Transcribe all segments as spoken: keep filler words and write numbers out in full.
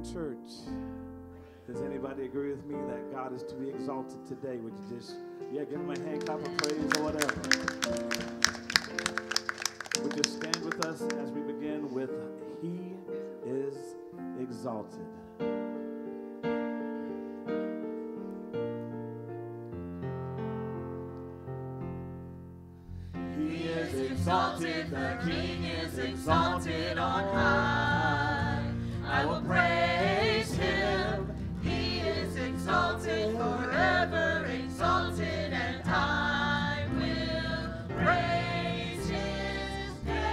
church. Does anybody agree with me that God is to be exalted today? Would you just, yeah, give him a hand clap of praise or whatever. Would you stand with us as we begin with He is exalted. He is exalted, the King is exalted on high. I will praise him. He is exalted, forever exalted, and I will praise his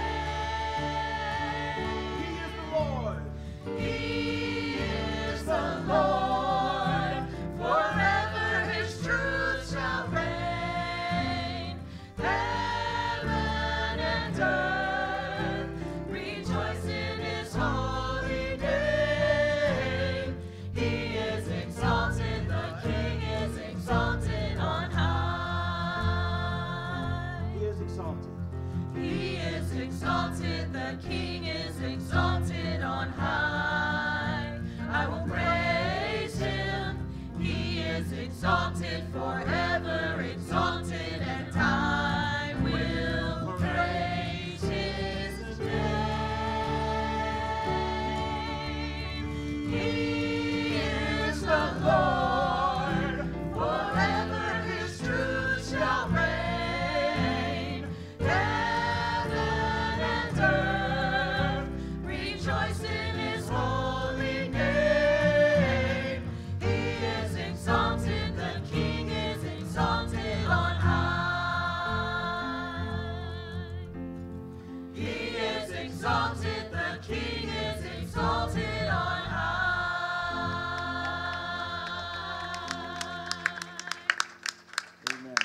name. He is the Lord. He is the Lord. Forever his truth shall reign. Heaven and earth rejoice in his holy name. He is exalted, the King is exalted on high. He is exalted. He is exalted, the King is exalted on high. I will praise him. He is exalted, forever exalted, and I will praise his name. He is the Lord, forever his truth shall reign. Heaven and earth rejoice in his holy name. He is exalted, the King is exalted on high. He is exalted, the King is exalted on high. Amen.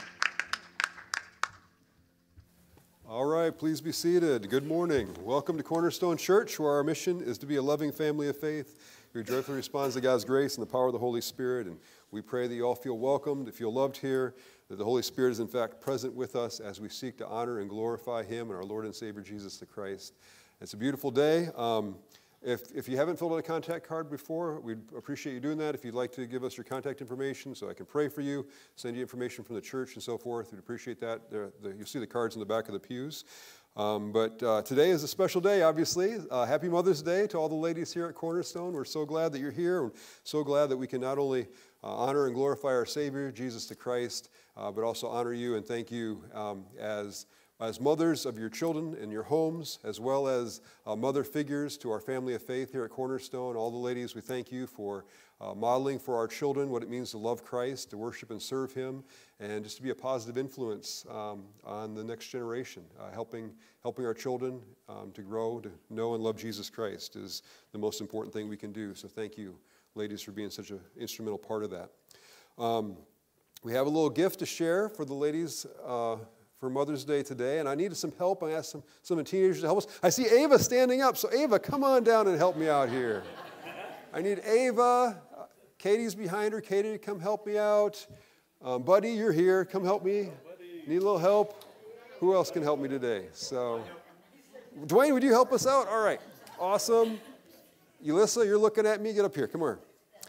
All right, please be seated. Good morning. Welcome to Cornerstone Church, where our mission is to be a loving family of faith who joyfully responds to God's grace and the power of the Holy Spirit. And we pray that you all feel welcomed, that you feel loved here, that the Holy Spirit is in fact present with us as we seek to honor and glorify him and our Lord and Savior Jesus the Christ. It's a beautiful day. Um, if, if you haven't filled out a contact card before, we'd appreciate you doing that. If you'd like to give us your contact information so I can pray for you, send you information from the church and so forth, we'd appreciate that. There, the, you'll see the cards in the back of the pews. Um, but uh, today is a special day, obviously. Uh, happy Mother's Day to all the ladies here at Cornerstone. We're so glad that you're here. We're so glad that we can not only uh, honor and glorify our Savior, Jesus the Christ, uh, but also honor you and thank you um, as as mothers of your children in your homes, as well as uh, mother figures to our family of faith here at Cornerstone. All the ladies, we thank you for uh, modeling for our children what it means to love Christ, to worship and serve him, and just to be a positive influence um, on the next generation. Uh, helping, helping our children um, to grow, to know and love Jesus Christ is the most important thing we can do. So thank you, ladies, for being such an instrumental part of that. Um, we have a little gift to share for the ladies uh, for Mother's Day today, and I needed some help. I asked some, some of the teenagers to help us. I see Ava standing up, so Ava, come on down and help me out here. I need Ava. Uh, Katie's behind her. Katie, come help me out. Um, Buddy, you're here. Come help me. Need a little help? Who else can help me today? So, Dwayne, would you help us out? All right. Awesome. Elissa, you're looking at me. Get up here. Come on.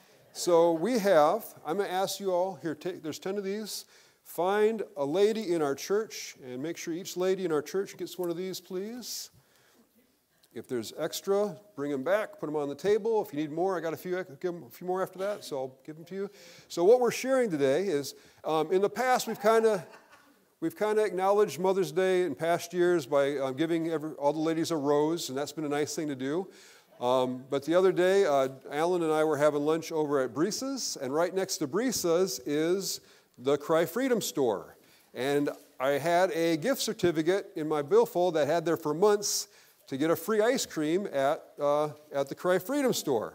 So we have, I'm going to ask you all, here, take, there's ten of these. Find a lady in our church and make sure each lady in our church gets one of these, please. If there's extra, bring them back, put them on the table. If you need more, I got a few, give them a few more after that, so I'll give them to you. So what we're sharing today is, um, in the past, we've kind of we've kind of acknowledged Mother's Day in past years by uh, giving every, all the ladies a rose, and that's been a nice thing to do. Um, but the other day, uh, Alan and I were having lunch over at Brisa's, and right next to Brisa's is the Cry Freedom store. And I had a gift certificate in my billfold that had there for months to get a free ice cream at, uh, at the Cry Freedom store.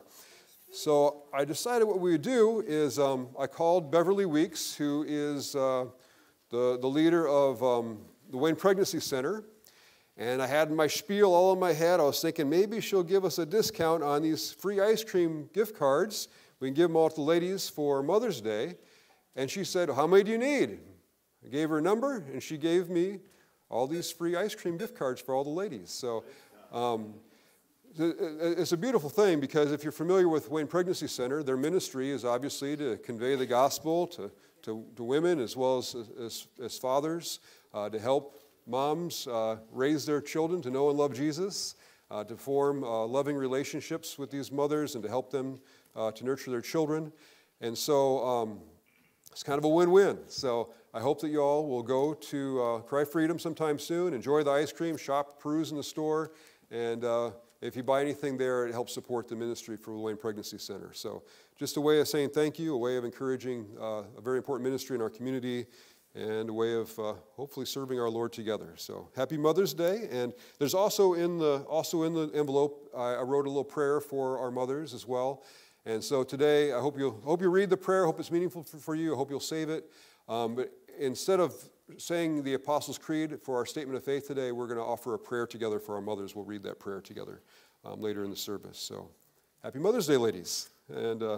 So I decided what we would do is um, I called Beverly Weeks, who is uh, the, the leader of um, the Wayne Pregnancy Center, and I had my spiel all in my head. I was thinking maybe she'll give us a discount on these free ice cream gift cards. We can give them all to the ladies for Mother's Day. And she said, how many do you need? I gave her a number, and she gave me all these free ice cream gift cards for all the ladies. So um, it's a beautiful thing because if you're familiar with Wayne Pregnancy Center, their ministry is obviously to convey the gospel to, to, to women as well as, as, as fathers, uh, to help moms uh, raise their children to know and love Jesus, uh, to form uh, loving relationships with these mothers and to help them uh, to nurture their children. And so um, it's kind of a win-win. So I hope that you all will go to uh, Cry Freedom sometime soon, enjoy the ice cream, shop, peruse in the store, and uh, if you buy anything there, it helps support the ministry for the Wayne Pregnancy Center. So just a way of saying thank you, a way of encouraging uh, a very important ministry in our community, and a way of uh, hopefully serving our Lord together. So happy Mother's Day. And there's also in the, also in the envelope, I, I wrote a little prayer for our mothers as well. And so today, I hope you'll hope you read the prayer. I hope it's meaningful for, for you. I hope you'll save it. Um, but instead of saying the Apostles' Creed for our statement of faith today, we're going to offer a prayer together for our mothers. We'll read that prayer together um, later in the service. So happy Mother's Day, ladies. And uh,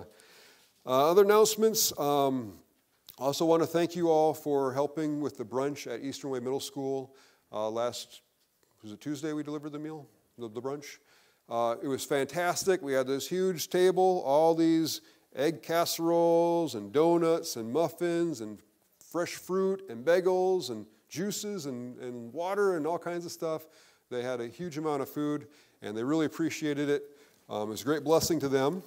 uh, other announcements. Um, I also want to thank you all for helping with the brunch at Eastern Way Middle School. Uh, last, was it Tuesday we delivered the meal, the, the brunch? Uh, it was fantastic. We had this huge table, all these egg casseroles and donuts and muffins and fresh fruit and bagels and juices and, and water and all kinds of stuff. They had a huge amount of food, and they really appreciated it. Um, it was a great blessing to them.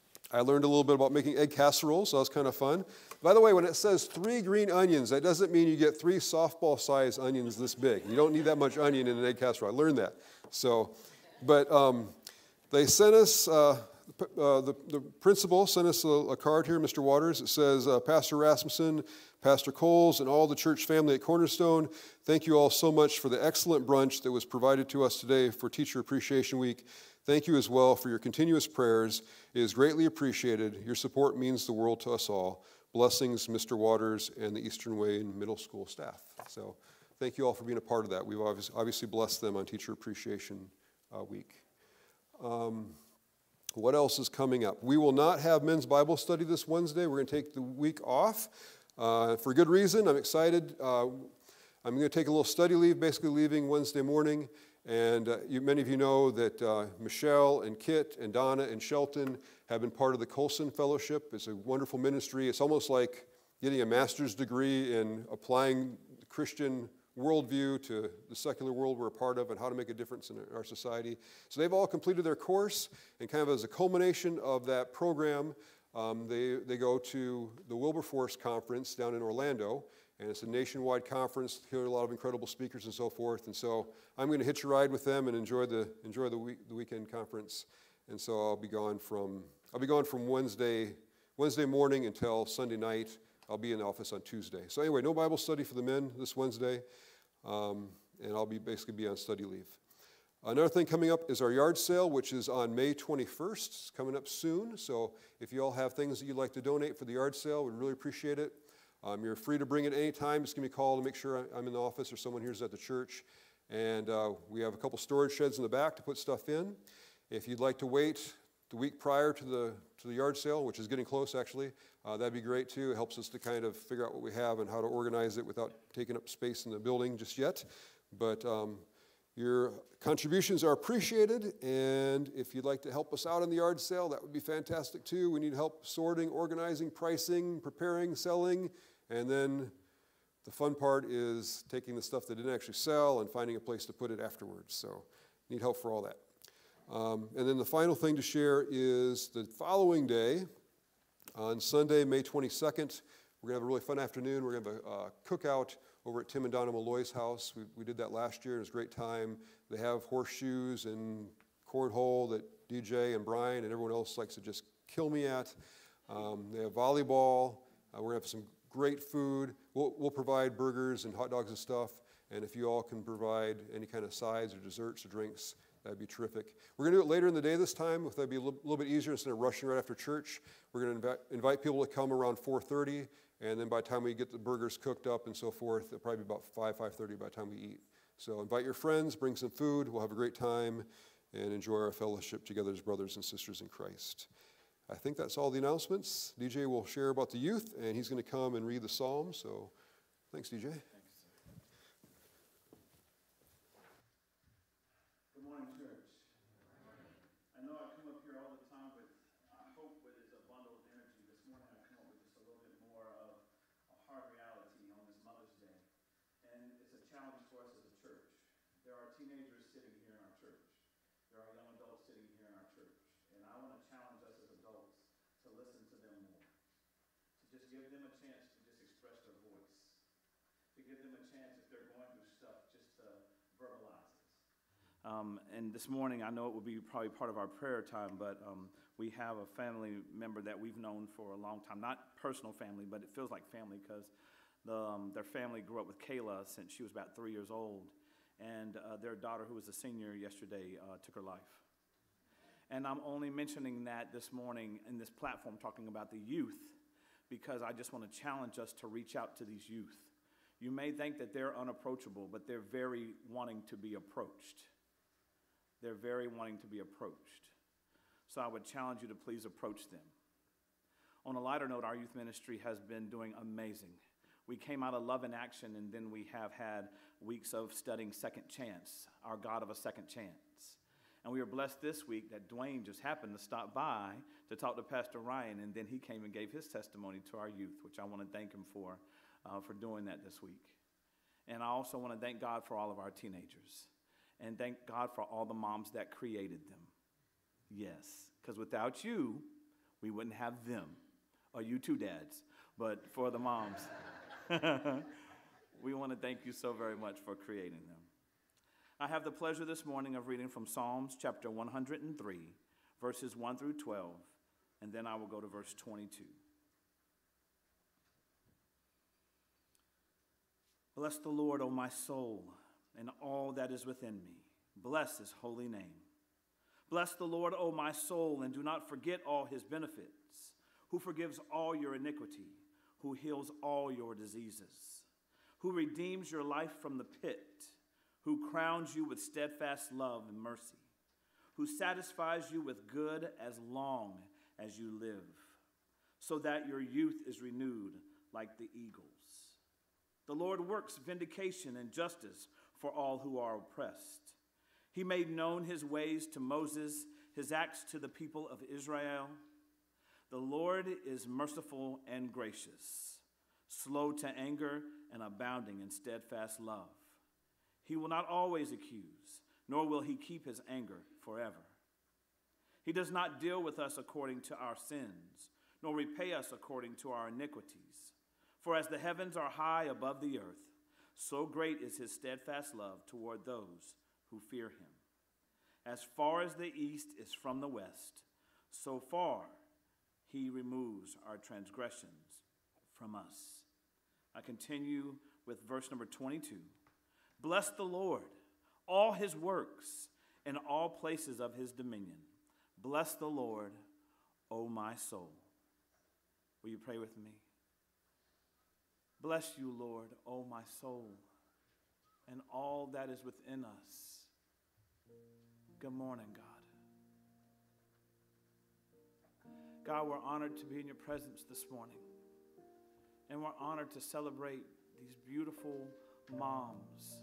I learned a little bit about making egg casseroles, so that was kind of fun. By the way, when it says three green onions, that doesn't mean you get three softball-sized onions this big. You don't need that much onion in an egg casserole. I learned that. So, but um, they sent us, uh, uh, the, the principal sent us a, a card here, Mister Waters. It says, uh, Pastor Rasmussen, Pastor Coles, and all the church family at Cornerstone, thank you all so much for the excellent brunch that was provided to us today for Teacher Appreciation Week. Thank you as well for your continuous prayers. It is greatly appreciated. Your support means the world to us all. Blessings, Mister Waters and the Eastern Wayne Middle School staff. So thank you all for being a part of that. We've obviously blessed them on Teacher Appreciation uh, Week. Um, what else is coming up? We will not have men's Bible study this Wednesday. We're going to take the week off uh, for good reason. I'm excited. Uh, I'm going to take a little study leave, basically leaving Wednesday morning. And uh, you, many of you know that uh, Michelle and Kit and Donna and Shelton have been part of the Colson Fellowship. It's a wonderful ministry. It's almost like getting a master's degree in applying the Christian worldview to the secular world we're a part of and how to make a difference in our society. So they've all completed their course, and kind of as a culmination of that program, um, they, they go to the Wilberforce Conference down in Orlando. And it's a nationwide conference, hear a lot of incredible speakers and so forth. And so I'm going to hitch a ride with them and enjoy the enjoy the week, the weekend conference. And so I'll be gone from I'll be gone from Wednesday Wednesday morning until Sunday night. I'll be in the office on Tuesday. So anyway, no Bible study for the men this Wednesday, um, and I'll be basically be on study leave. Another thing coming up is our yard sale, which is on May twenty-first. It's coming up soon. So if you all have things that you'd like to donate for the yard sale, we'd really appreciate it. Um, you're free to bring it any time. Just give me a call to make sure I'm in the office or someone here's at the church. And uh, we have a couple storage sheds in the back to put stuff in. If you'd like to wait the week prior to the to the yard sale, which is getting close actually, uh, that'd be great too. It helps us to kind of figure out what we have and how to organize it without taking up space in the building just yet. But um, your contributions are appreciated, and if you'd like to help us out in the yard sale, that would be fantastic too. We need help sorting, organizing, pricing, preparing, selling, and then the fun part is taking the stuff that didn't actually sell and finding a place to put it afterwards. So need help for all that. Um, and then the final thing to share is the following day, on Sunday, May twenty-second, we're going to have a really fun afternoon. We're going to have a uh, cookout over at Tim and Donna Malloy's house. We, we did that last year. It was a great time. They have horseshoes and cornhole that D J and Brian and everyone else likes to just kill me at. Um, they have volleyball. Uh, we're going to have some great food. We'll, we'll provide burgers and hot dogs and stuff. And if you all can provide any kind of sides or desserts or drinks, that'd be terrific. We're going to do it later in the day this time. If that'd be a little, little bit easier instead of rushing right after church. We're going to invite, invite people to come around four thirty. And then by the time we get the burgers cooked up and so forth, it'll probably be about five, five thirty by the time we eat. So invite your friends, bring some food. We'll have a great time and enjoy our fellowship together as brothers and sisters in Christ. I think that's all the announcements. D J will share about the youth, and he's going to come and read the psalm. So thanks, D J. Thanks. Good morning, church. sitting here in our church. There are young adults sitting here in our church. And I want to challenge us as adults to listen to them more. To just give them a chance to just express their voice. To give them a chance if they're going through stuff just to verbalize it. Um, and this morning, I know it will be probably part of our prayer time, but um, we have a family member that we've known for a long time. Not personal family, but it feels like family because the, um, their family grew up with Kayla since she was about three years old. And uh, their daughter, who was a senior yesterday, uh, took her life. And I'm only mentioning that this morning in this platform talking about the youth because I just want to challenge us to reach out to these youth. You may think that they're unapproachable, but they're very wanting to be approached. They're very wanting to be approached. So I would challenge you to please approach them. On a lighter note, our youth ministry has been doing amazing. We came out of Love in Action, and then we have had weeks of studying Second Chance, our God of a Second Chance. And we were blessed this week that Dwayne just happened to stop by to talk to Pastor Ryan, and then he came and gave his testimony to our youth, which I want to thank him for, uh, for doing that this week. And I also want to thank God for all of our teenagers. And thank God for all the moms that created them. Yes, because without you, we wouldn't have them. Or you too, dads. But for the moms, we want to thank you so very much for creating them. I have the pleasure this morning of reading from Psalms chapter one hundred three, verses one through twelve, and then I will go to verse twenty-two. Bless the Lord, O my soul, and all that is within me. Bless his holy name. Bless the Lord, O my soul, and do not forget all his benefits, who forgives all your iniquity, who heals all your diseases, who redeems your life from the pit, who crowns you with steadfast love and mercy, who satisfies you with good as long as you live, so that your youth is renewed like the eagles. The Lord works vindication and justice for all who are oppressed. He made known his ways to Moses, his acts to the people of Israel. The Lord is merciful and gracious, slow to anger and abounding in steadfast love. He will not always accuse, nor will he keep his anger forever. He does not deal with us according to our sins, nor repay us according to our iniquities. For as the heavens are high above the earth, so great is his steadfast love toward those who fear him. As far as the east is from the west, so far he removes our transgressions from us. I continue with verse number twenty-two. Bless the Lord, all his works, in all places of his dominion. Bless the Lord, O my soul. Will you pray with me? Bless you, Lord, O my soul, and all that is within us. Good morning, God. God, we're honored to be in your presence this morning. And we're honored to celebrate these beautiful moms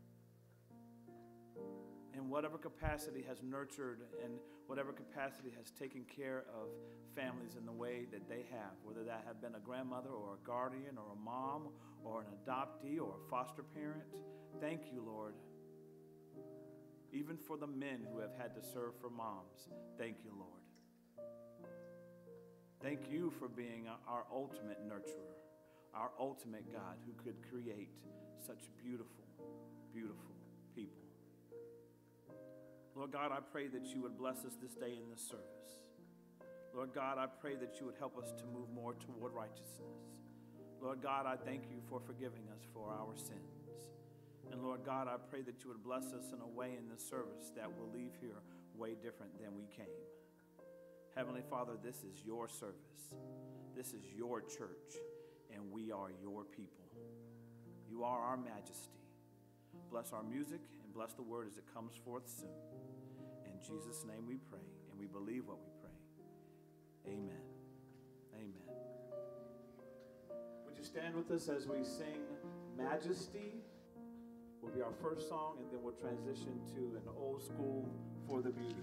in whatever capacity has nurtured and whatever capacity has taken care of families in the way that they have, whether that have been a grandmother or a guardian or a mom or an adoptee or a foster parent. Thank you, Lord. Even for the men who have had to serve for moms, thank you, Lord. Thank you for being our ultimate nurturer, our ultimate God who could create such beautiful, beautiful people. Lord God, I pray that you would bless us this day in this service. Lord God, I pray that you would help us to move more toward righteousness. Lord God, I thank you for forgiving us for our sins. And Lord God, I pray that you would bless us in a way in this service that will leave here way different than we came. Heavenly Father, this is your service. This is your church, and we are your people. You are our majesty. Bless our music and bless the word as it comes forth soon. In Jesus' name we pray, and we believe what we pray. Amen. Amen. Would you stand with us as we sing Majesty? Will be our first song, and then we'll transition to an old school For the Beauty.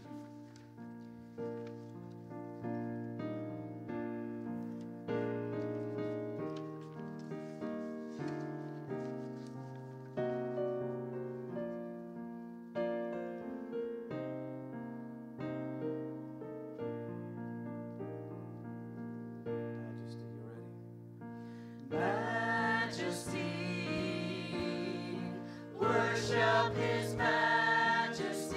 Worship his majesty.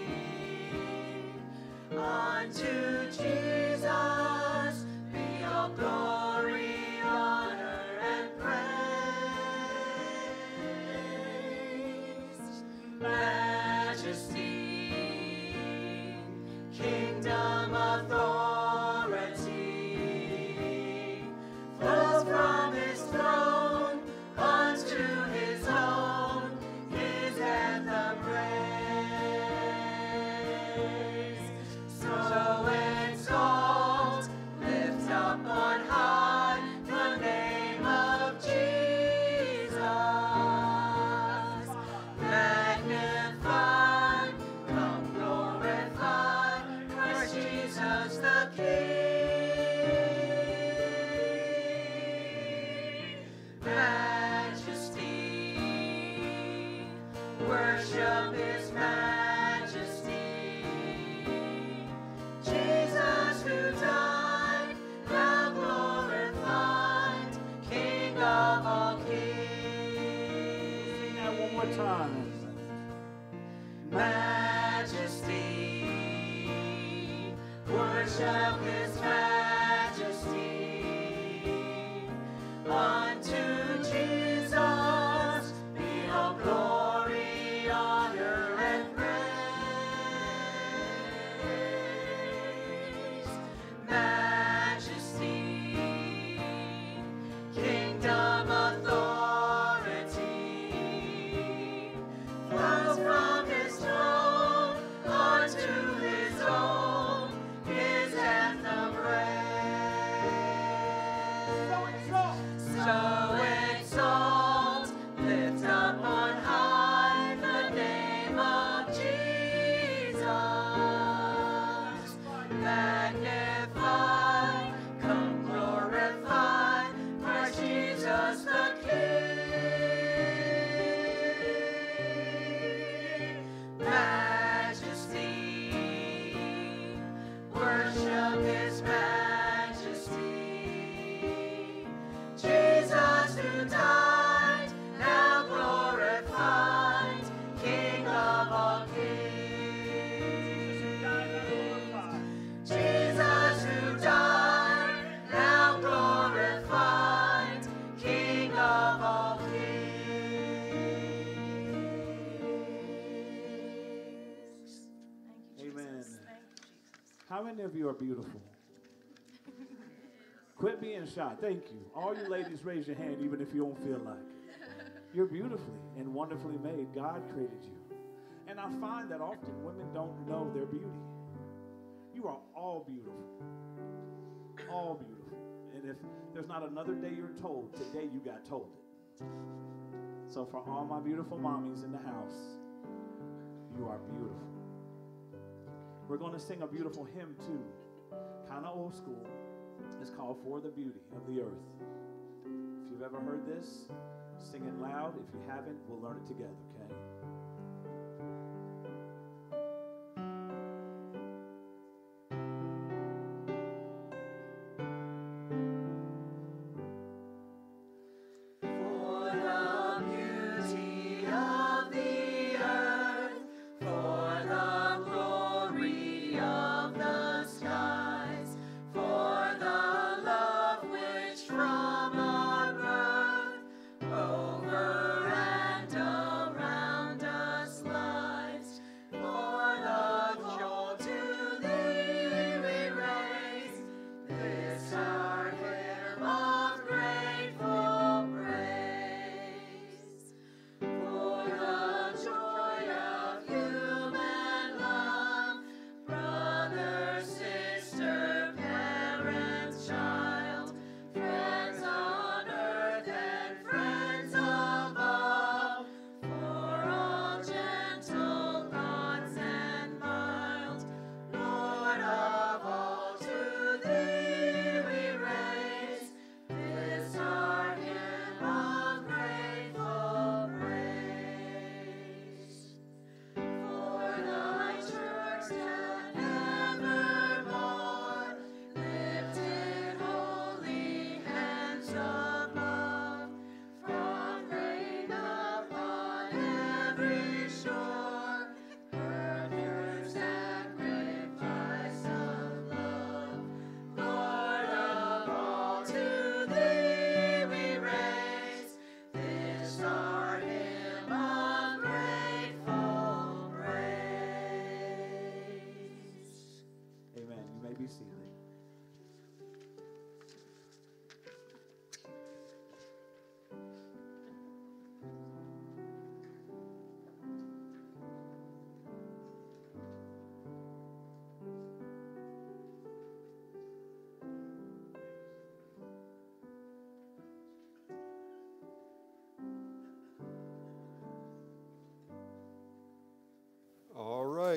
Unto Jesus be all glory, honor, and praise. Majesty, kingdom, authority, flows from his throne unto his own, his anthem praise. So exalt, lift up on high the name of Jesus. Magnify, come glorify Christ Jesus the King. Majesty, worship his majesty. Jesus who died, now glorified, King of all kings. Sing that one more time. Majesty, worship his majesty. Unto Jesus be all glory, honor, and praise. Majesty, kingdom, authority, flows from his throne unto his own, his anthem praise. So exalt, lift up on high the name of Jesus. Magnify, come glorify Christ Jesus the King. Majesty, worship his majesty. Jesus who died, now glorified, King of all kings. Jesus who died, now glorified, King of all kings. Amen. How many of you are beautiful? Quit being shy. Thank you. All you ladies, raise your hand even if you don't feel like it. You're beautifully and wonderfully made. God created you. And I find that often women don't know their beauty. You are all beautiful. All beautiful. And if there's not another day you're told, today you got told it. So for all my beautiful mommies in the house, you are beautiful. We're going to sing a beautiful hymn too. Kind of old school. It's called For the Beauty of the Earth. If you've ever heard this, sing it loud. If you haven't, we'll learn it together, okay? For the beauty of the earth, for the glory of the skies, for the love which from our birth over and around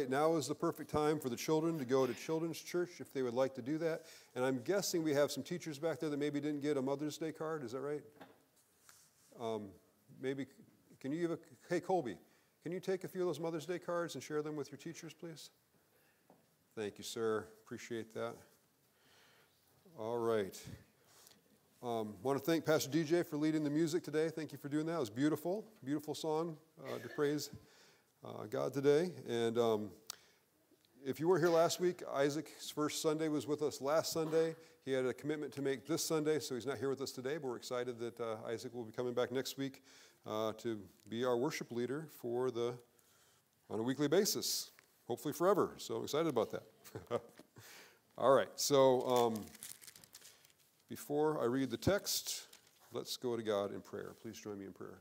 right, now is the perfect time for the children to go to children's church if they would like to do that. And I'm guessing we have some teachers back there that maybe didn't get a Mother's Day card. Is that right? Um, maybe, can you give a, hey, Colby, can you take a few of those Mother's Day cards and share them with your teachers, please? Thank you, sir. Appreciate that. All right. Um, want to thank Pastor D J for leading the music today. Thank you for doing that. It was beautiful, beautiful song uh, to praise uh, God today. And um, if you weren't here last week, Isaac's first Sunday was with us last Sunday. He had a commitment to make this Sunday, so he's not here with us today, but we're excited that uh, Isaac will be coming back next week uh, to be our worship leader for the on a weekly basis, hopefully forever. So I'm excited about that. All right, so um, before I read the text, let's go to God in prayer. Please join me in prayer.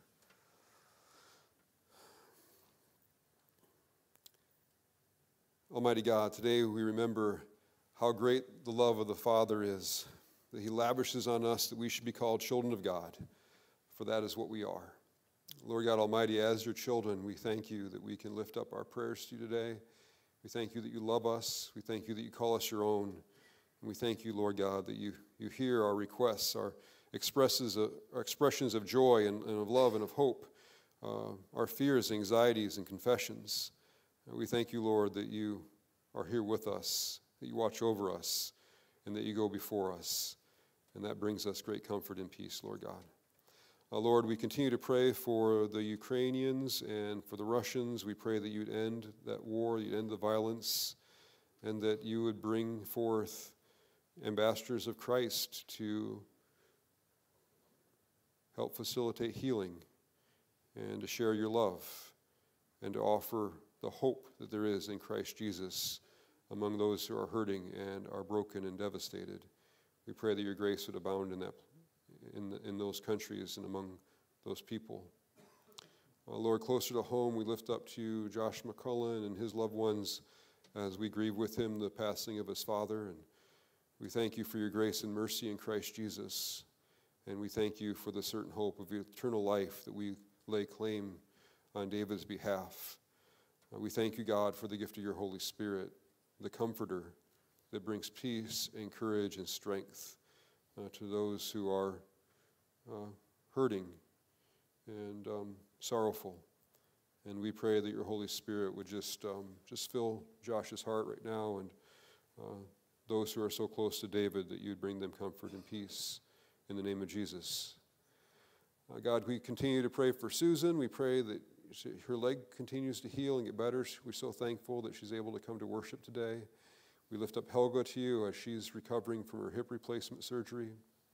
Almighty God, today we remember how great the love of the Father is, that he lavishes on us that we should be called children of God, for that is what we are. Lord God Almighty, as your children, we thank you that we can lift up our prayers to you today. We thank you that you love us. We thank you that you call us your own. And we thank you, Lord God, that you, you hear our requests, our, expresses, uh, our expressions of joy and, and of love and of hope, uh, our fears, anxieties, and confessions. And we thank you, Lord, that you are here with us, that you watch over us, and that you go before us. And that brings us great comfort and peace, Lord God. Uh, Lord, we continue to pray for the Ukrainians and for the Russians. We pray that you'd end that war, you'd end the violence, and that you would bring forth ambassadors of Christ to help facilitate healing and to share your love and to offer the hope that there is in Christ Jesus among those who are hurting and are broken and devastated. We pray that your grace would abound in that, in, the, in those countries and among those people. Uh, Lord, closer to home, we lift up to you Josh McCullen and his loved ones as we grieve with him the passing of his father. And we thank you for your grace and mercy in Christ Jesus. And we thank you for the certain hope of eternal life that we lay claim on David's behalf. Uh, we thank you, God, for the gift of your Holy Spirit, the comforter that brings peace and courage and strength uh, to those who are uh, hurting and um, sorrowful. And we pray that your Holy Spirit would just um, just fill Josh's heart right now, and uh, those who are so close to David, that you'd bring them comfort and peace in the name of Jesus. Uh, God, we continue to pray for Susan. We pray that she, her leg continues to heal and get better. We're so thankful that she's able to come to worship today. We lift up Helga to you as she's recovering from her hip replacement surgery.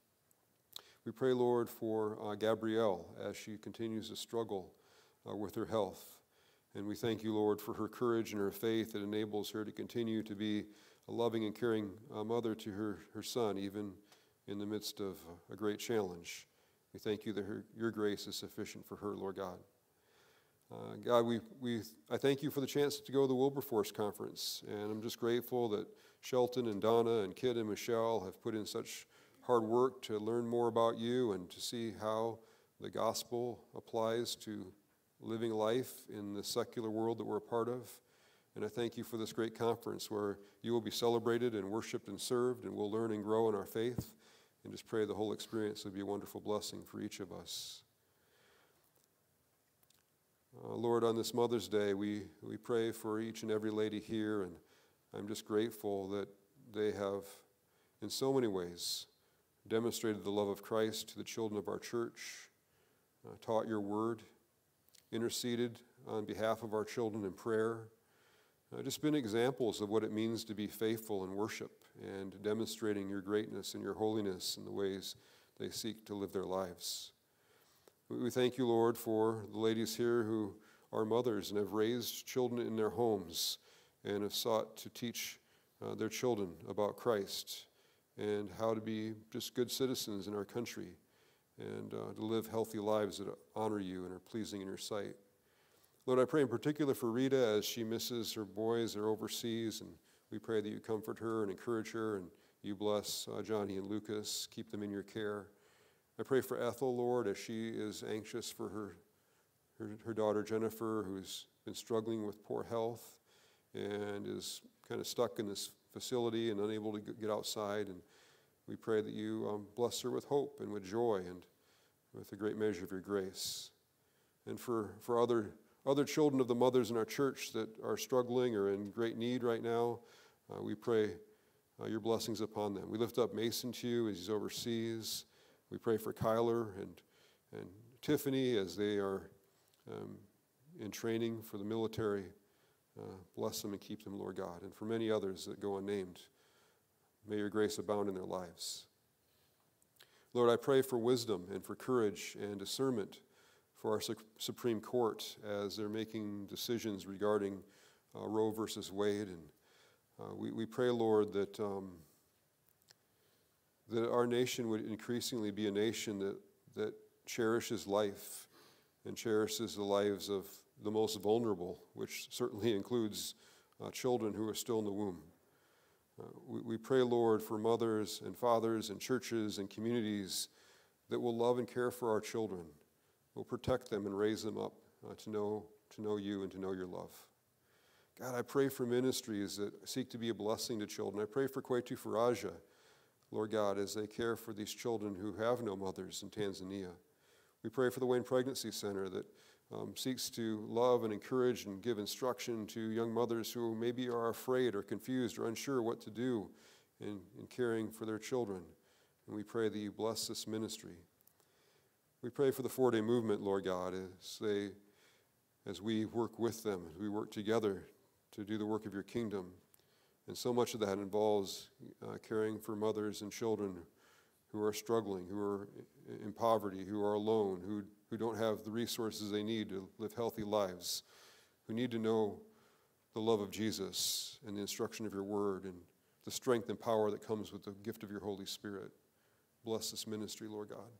We pray, Lord, for uh, Gabrielle as she continues to struggle uh, with her health. And we thank you, Lord, for her courage and her faith that enables her to continue to be a loving and caring uh, mother to her, her son, even in the midst of a great challenge. We thank you that her, your grace is sufficient for her, Lord God. Uh, God, we, we, I thank you for the chance to go to the Wilberforce Conference, and I'm just grateful that Shelton and Donna and Kid and Michelle have put in such hard work to learn more about you and to see how the gospel applies to living life in the secular world that we're a part of. And I thank you for this great conference where you will be celebrated and worshiped and served, and we'll learn and grow in our faith, and just pray the whole experience will be a wonderful blessing for each of us. Uh, Lord, on this Mother's Day, we, we pray for each and every lady here, and I'm just grateful that they have, in so many ways, demonstrated the love of Christ to the children of our church, uh, taught your word, interceded on behalf of our children in prayer, uh, just been examples of what it means to be faithful in worship and demonstrating your greatness and your holiness in the ways they seek to live their lives. We thank you, Lord, for the ladies here who are mothers and have raised children in their homes and have sought to teach uh, their children about Christ and how to be just good citizens in our country and uh, to live healthy lives that honor you and are pleasing in your sight. Lord, I pray in particular for Rita as she misses her boys that are overseas, and we pray that you comfort her and encourage her, and you bless uh, Johnny and Lucas, keep them in your care. I pray for Ethel, Lord, as she is anxious for her, her, her daughter Jennifer, who's been struggling with poor health, and is kind of stuck in this facility and unable to get outside. And we pray that you um, bless her with hope and with joy and with a great measure of your grace. And for, for other, other children of the mothers in our church that are struggling or in great need right now, uh, we pray uh, your blessings upon them. We lift up Mason to you as he's overseas. We pray for Kyler and, and Tiffany as they are um, in training for the military. Uh, bless them and keep them, Lord God. And for many others that go unnamed, may your grace abound in their lives. Lord, I pray for wisdom and for courage and discernment for our Supreme Court as they're making decisions regarding uh, Roe versus Wade. And uh, we, we pray, Lord, that, um, that our nation would increasingly be a nation that, that cherishes life and cherishes the lives of the most vulnerable, which certainly includes uh, children who are still in the womb. Uh, we, we pray, Lord, for mothers and fathers and churches and communities that will love and care for our children, will protect them and raise them up uh, to know to know you and to know your love. God, I pray for ministries that seek to be a blessing to children. I pray for Kwetu Faraja, Lord God, as they care for these children who have no mothers in Tanzania. We pray for the Wayne Pregnancy Center that um, seeks to love and encourage and give instruction to young mothers who maybe are afraid or confused or unsure what to do in, in caring for their children. And we pray that you bless this ministry. We pray for the four-day movement, Lord God, as they, as we work with them, as we work together to do the work of your kingdom. And so much of that involves uh, caring for mothers and children who are struggling, who are in poverty, who are alone, who, who don't have the resources they need to live healthy lives, who need to know the love of Jesus and the instruction of your word and the strength and power that comes with the gift of your Holy Spirit. Bless this ministry, Lord God.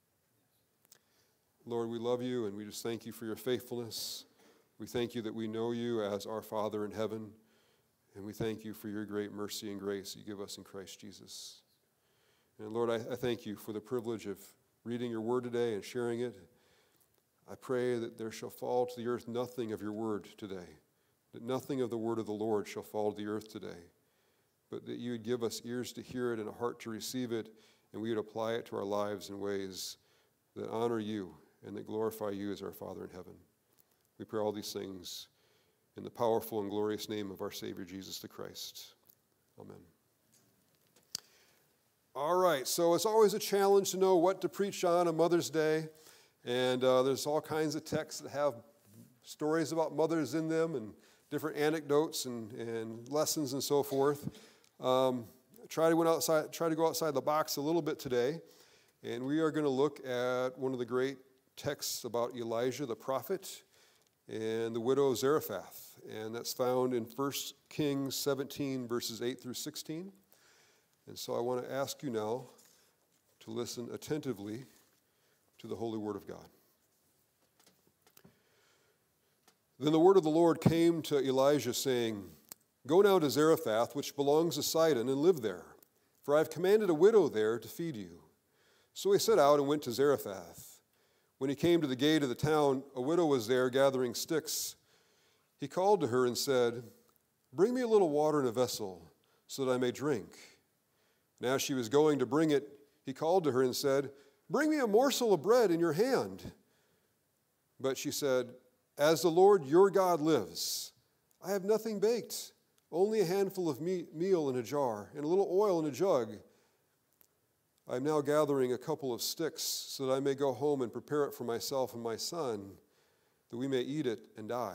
Lord, we love you and we just thank you for your faithfulness. We thank you that we know you as our Father in heaven, and we thank you for your great mercy and grace you give us in Christ Jesus. And Lord, I, I thank you for the privilege of reading your word today and sharing it. I pray that there shall fall to the earth nothing of your word today, that nothing of the word of the Lord shall fall to the earth today, but that you would give us ears to hear it and a heart to receive it, and we would apply it to our lives in ways that honor you and that glorify you as our Father in heaven. We pray all these things in the powerful and glorious name of our Savior, Jesus the Christ. Amen. All right, so it's always a challenge to know what to preach on on Mother's Day, and uh, there's all kinds of texts that have stories about mothers in them and different anecdotes and, and lessons and so forth. Um, try to went outside, try to go outside the box a little bit today, and we are going to look at one of the great texts about Elijah the prophet and the widow of Zarephath, and that's found in First Kings seventeen, verses eight through sixteen. And so I want to ask you now to listen attentively to the holy word of God. Then the word of the Lord came to Elijah, saying, "Go now to Zarephath, which belongs to Sidon, and live there, for I have commanded a widow there to feed you." So he set out and went to Zarephath. When he came to the gate of the town, a widow was there gathering sticks. He called to her and said, "Bring me a little water in a vessel, so that I may drink." And as she was going to bring it, he called to her and said, "Bring me a morsel of bread in your hand." But she said, "As the Lord your God lives, I have nothing baked, only a handful of meal in a jar and a little oil in a jug. I am now gathering a couple of sticks so that I may go home and prepare it for myself and my son, that we may eat it and die."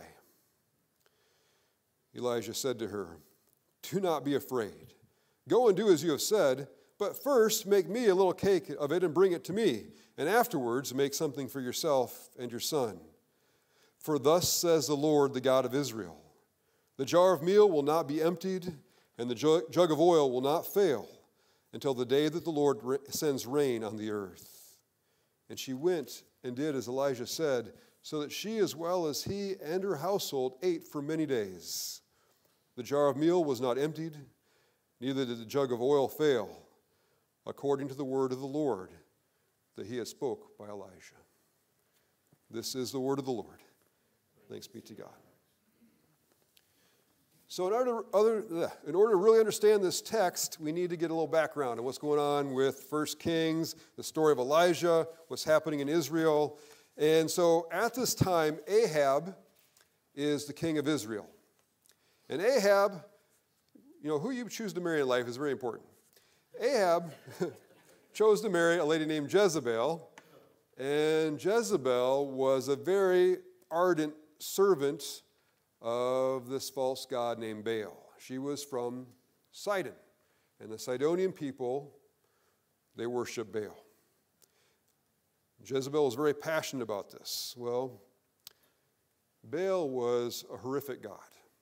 Elijah said to her, "Do not be afraid. Go and do as you have said, but first make me a little cake of it and bring it to me, and afterwards make something for yourself and your son. For thus says the Lord, the God of Israel, the jar of meal will not be emptied, and the jug of oil will not fail, until the day that the Lord sends rain on the earth." And she went and did as Elijah said, so that she as well as he and her household ate for many days. The jar of meal was not emptied, neither did the jug of oil fail, according to the word of the Lord that he had spoke by Elijah. This is the word of the Lord. Thanks be to God. So in order, other, in order to really understand this text, we need to get a little background on what's going on with First Kings, the story of Elijah, what's happening in Israel. And so at this time, Ahab is the king of Israel. And Ahab, you know, who you choose to marry in life is very important. Ahab chose to marry a lady named Jezebel, and Jezebel was a very ardent servant of this false god named Baal. She was from Sidon, and the Sidonian people, they worship Baal. Jezebel was very passionate about this. Well, Baal was a horrific god.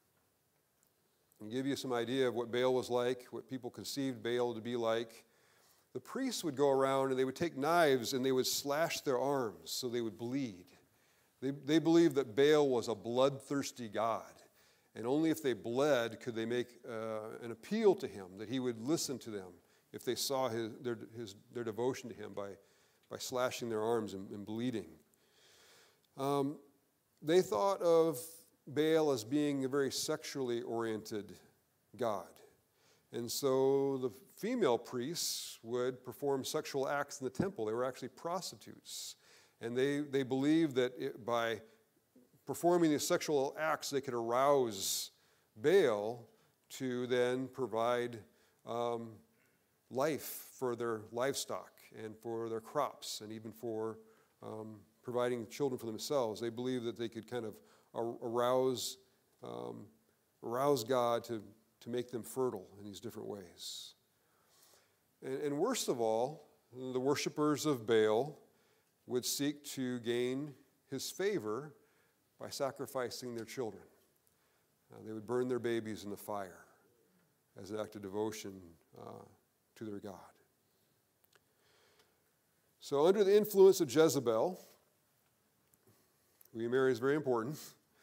And give you some idea of what Baal was like, what people conceived Baal to be like. The priests would go around and they would take knives and they would slash their arms so they would bleed. They, they believed that Baal was a bloodthirsty god. And only if they bled could they make uh, an appeal to him, that he would listen to them if they saw his, their, his, their devotion to him by, by slashing their arms and, and bleeding. Um, they thought of Baal as being a very sexually oriented god. And so the female priests would perform sexual acts in the temple. They were actually prostitutes. And they, they believed that it, by performing these sexual acts, they could arouse Baal to then provide um, life for their livestock and for their crops and even for um, providing children for themselves. They believed that they could kind of arouse, um, arouse God to, to make them fertile in these different ways. And, and worst of all, the worshipers of Baal would seek to gain his favor by sacrificing their children. Uh, they would burn their babies in the fire as an act of devotion uh, to their God. So under the influence of Jezebel, who you marry is very important,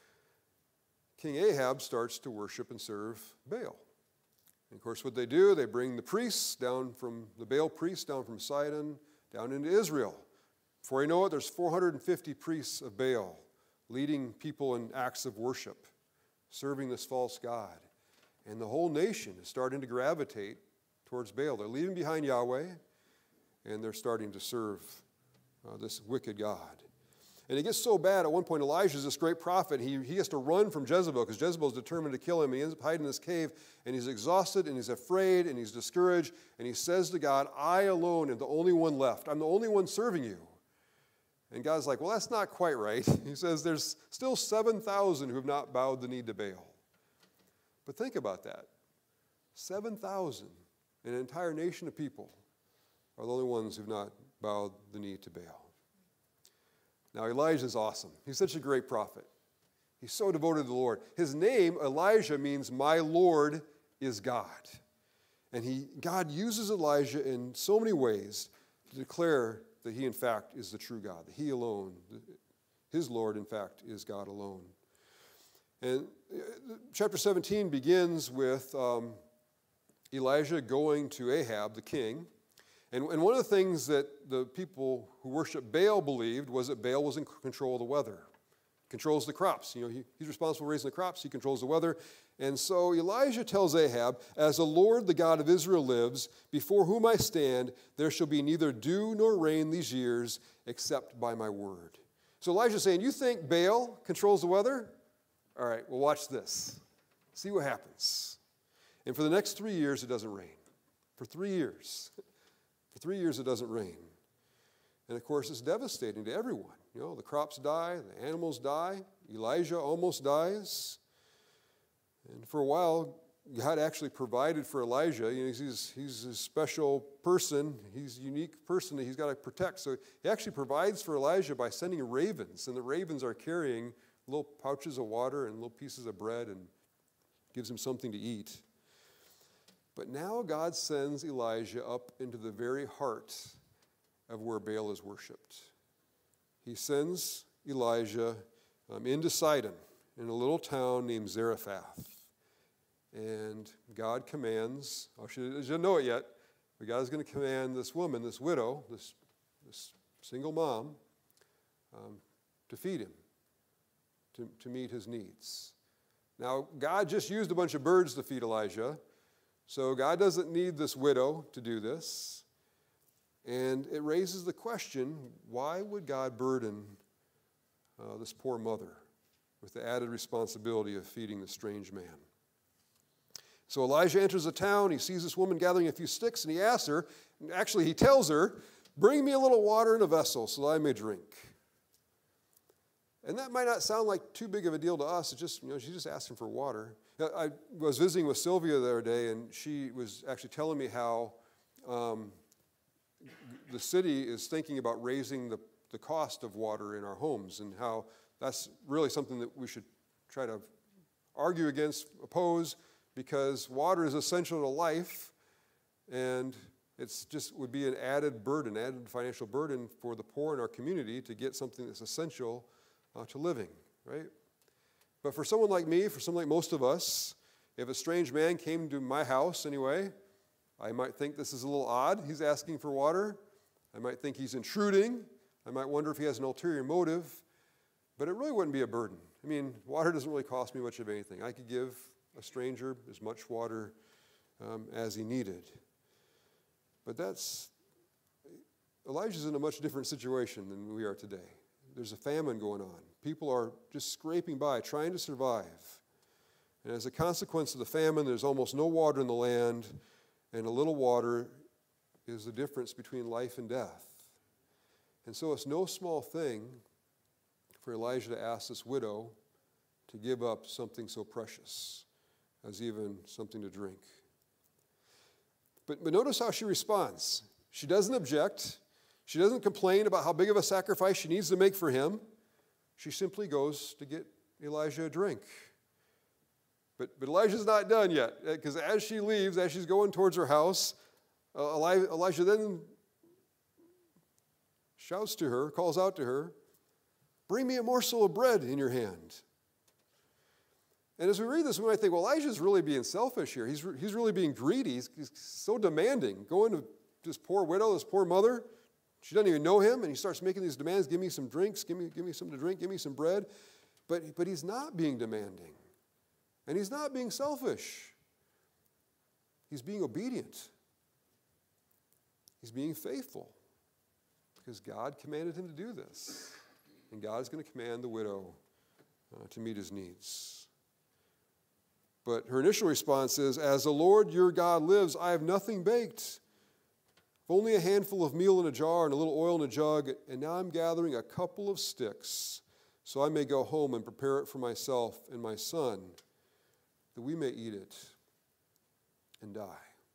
King Ahab starts to worship and serve Baal. And of course, what they do, they bring the priests down from, the Baal priests down from Sidon down into Israel. Before you know it, there's four hundred fifty priests of Baal leading people in acts of worship, serving this false god. And the whole nation is starting to gravitate towards Baal. They're leaving behind Yahweh, and they're starting to serve uh, this wicked god. And it gets so bad, at one point, Elijah is this great prophet. He, he has to run from Jezebel because Jezebel is determined to kill him. He ends up hiding in this cave, and he's exhausted, and he's afraid, and he's discouraged. And he says to God, I alone am the only one left. I'm the only one serving you. And God's like, well, that's not quite right. He says there's still seven thousand who have not bowed the knee to Baal. But think about that. seven thousand, an entire nation of people, are the only ones who have not bowed the knee to Baal. Now, Elijah's awesome. He's such a great prophet. He's so devoted to the Lord. His name, Elijah, means my Lord is God. And he, God uses Elijah in so many ways to declare that he, in fact, is the true God, that he alone, his Lord, in fact, is God alone. And chapter seventeen begins with um, Elijah going to Ahab, the king. And, and one of the things that the people who worship Baal believed was that Baal was in control of the weather, controls the crops. You know, he, he's responsible for raising the crops. He controls the weather. And so Elijah tells Ahab, as the Lord, the God of Israel lives, before whom I stand, there shall be neither dew nor rain these years except by my word. So Elijah's saying, you think Baal controls the weather? All right, well, watch this. See what happens. And for the next three years, it doesn't rain. For three years. For three years, it doesn't rain. And of course, it's devastating to everyone. You know, the crops die, the animals die. Elijah almost dies. And for a while, God actually provided for Elijah. You know, he's, he's a special person. He's a unique person that he's got to protect. So he actually provides for Elijah by sending ravens. And the ravens are carrying little pouches of water and little pieces of bread and gives him something to eat. But now God sends Elijah up into the very heart of where Baal is worshipped. He sends Elijah um, into Sidon in a little town named Zarephath. And God commands, I shouldn't know it yet, but God is going to command this woman, this widow, this, this single mom, um, to feed him, to, to meet his needs. Now, God just used a bunch of birds to feed Elijah, so God doesn't need this widow to do this. And it raises the question, why would God burden uh, this poor mother with the added responsibility of feeding the strange man? So Elijah enters the town, he sees this woman gathering a few sticks, and he asks her, actually he tells her, bring me a little water in a vessel so that I may drink. And that might not sound like too big of a deal to us. It's just, you know, she's just asking for water. I was visiting with Sylvia the other day, and she was actually telling me how um, the city is thinking about raising the, the cost of water in our homes, and how that's really something that we should try to argue against, oppose, because water is essential to life, and it's just would be an added burden, added financial burden for the poor in our community to get something that's essential uh, to living, right? But for someone like me, for someone like most of us, if a strange man came to my house anyway, I might think this is a little odd. He's asking for water. I might think he's intruding. I might wonder if he has an ulterior motive. But it really wouldn't be a burden. I mean, water doesn't really cost me much of anything. I could give a stranger as much water um, as he needed. But that's, Elijah's in a much different situation than we are today. There's a famine going on. People are just scraping by, trying to survive. And as a consequence of the famine, there's almost no water in the land, and a little water is the difference between life and death. And so it's no small thing for Elijah to ask this widow to give up something so precious as even something to drink. But, but notice how she responds. She doesn't object. She doesn't complain about how big of a sacrifice she needs to make for him. She simply goes to get Elijah a drink. But, but Elijah's not done yet, because as she leaves, as she's going towards her house, uh, Elijah then shouts to her, calls out to her, bring me a morsel of bread in your hand. And as we read this, we might think, well, Elijah's really being selfish here. He's, he's really being greedy. He's, he's so demanding. Going to this poor widow, this poor mother, she doesn't even know him, and he starts making these demands, give me some drinks, give me, give me something to drink, give me some bread. But, but he's not being demanding. And he's not being selfish. He's being obedient. He's being faithful. Because God commanded him to do this. And God is going to command the widow uh, to meet his needs. But her initial response is, as the Lord your God lives, I have nothing baked. Only a handful of meal in a jar and a little oil in a jug, and now I'm gathering a couple of sticks so I may go home and prepare it for myself and my son, that we may eat it and die.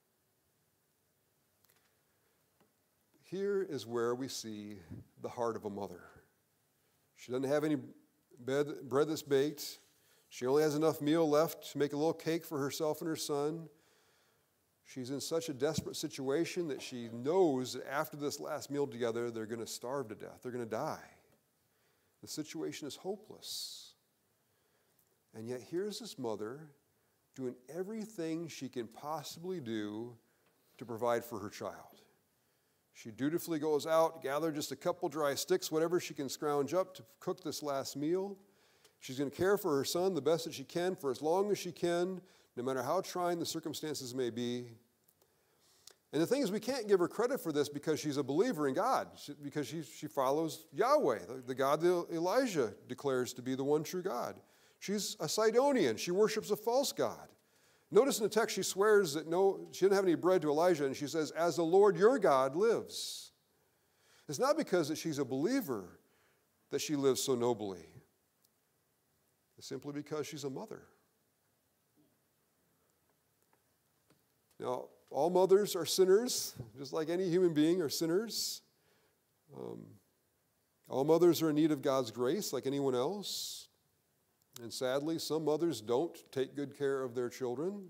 Here is where we see the heart of a mother. She doesn't have any bread that's baked. She only has enough meal left to make a little cake for herself and her son. She's in such a desperate situation that she knows that after this last meal together, they're going to starve to death. They're going to die. The situation is hopeless. And yet here's this mother doing everything she can possibly do to provide for her child. She dutifully goes out, gather just a couple dry sticks, whatever she can scrounge up to cook this last meal. She's going to care for her son the best that she can for as long as she can, no matter how trying the circumstances may be. And the thing is, we can't give her credit for this because she's a believer in God, because she, she follows Yahweh, the, the God that Elijah declares to be the one true God. She's a Sidonian. She worships a false god. Notice in the text she swears that no, she didn't have any bread to Elijah, and she says, as the Lord your God lives. It's not because that she's a believer that she lives so nobly. It's simply because she's a mother. Now, all mothers are sinners, just like any human being are sinners. Um, all mothers are in need of God's grace, like anyone else. And sadly, some mothers don't take good care of their children.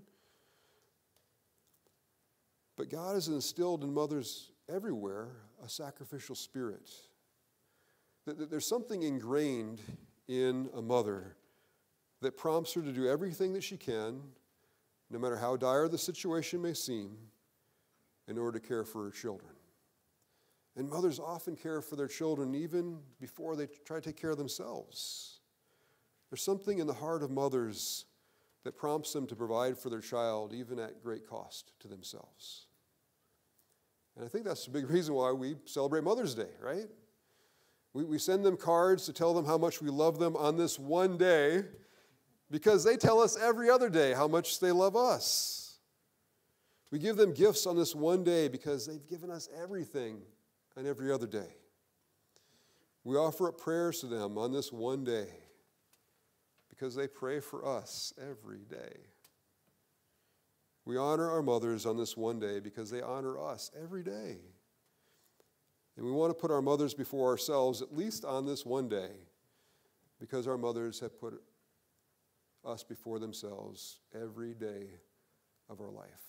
But God has instilled in mothers everywhere a sacrificial spirit. There's something ingrained in a mother that prompts her to do everything that she can, no matter how dire the situation may seem, in order to care for her children. And mothers often care for their children even before they try to take care of themselves. There's something in the heart of mothers that prompts them to provide for their child even at great cost to themselves. And I think that's a big reason why we celebrate Mother's Day, right? We, we send them cards to tell them how much we love them on this one day because they tell us every other day how much they love us. We give them gifts on this one day because they've given us everything on every other day. We offer up prayers to them on this one day because they pray for us every day. We honor our mothers on this one day because they honor us every day. And we want to put our mothers before ourselves at least on this one day because our mothers have put us before themselves every day of our life.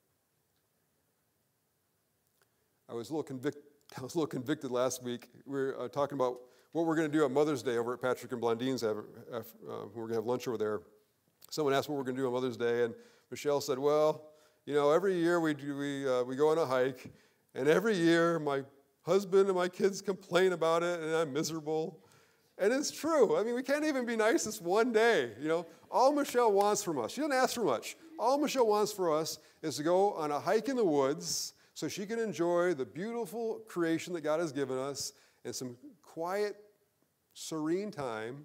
I was a little convicted, I was a little convicted last week. We were uh, talking about what we're going to do on Mother's Day over at Patrick and Blondine's. Uh, we're going to have lunch over there. Someone asked what we're going to do on Mother's Day, and Michelle said, well, you know, every year we do, we uh, we go on a hike, and every year my husband and my kids complain about it, and I'm miserable. And it's true. I mean, we can't even be nice this one day. You know, all Michelle wants from us, she doesn't ask for much. All Michelle wants for us is to go on a hike in the woods so she can enjoy the beautiful creation that God has given us and some quiet, serene time.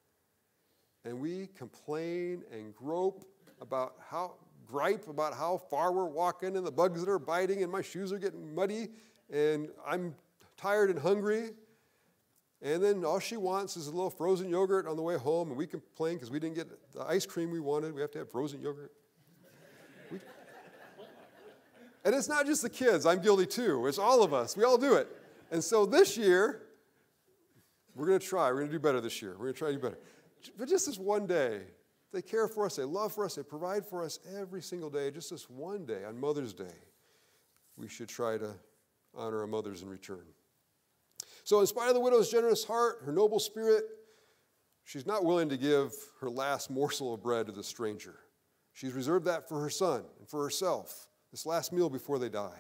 And we complain and grope about how, gripe about how far we're walking and the bugs that are biting and my shoes are getting muddy and I'm tired and hungry. And then all she wants is a little frozen yogurt on the way home, and we complain because we didn't get the ice cream we wanted. We have to have frozen yogurt. We, and it's not just the kids. I'm guilty too. It's all of us. We all do it. And so this year, we're going to try. We're going to do better this year. We're going to try to do better. But just this one day, they care for us, they love for us, they provide for us every single day. Just this one day, on Mother's Day, we should try to honor our mothers in return. So in spite of the widow's generous heart, her noble spirit, she's not willing to give her last morsel of bread to the stranger. She's reserved that for her son and for herself, this last meal before they die.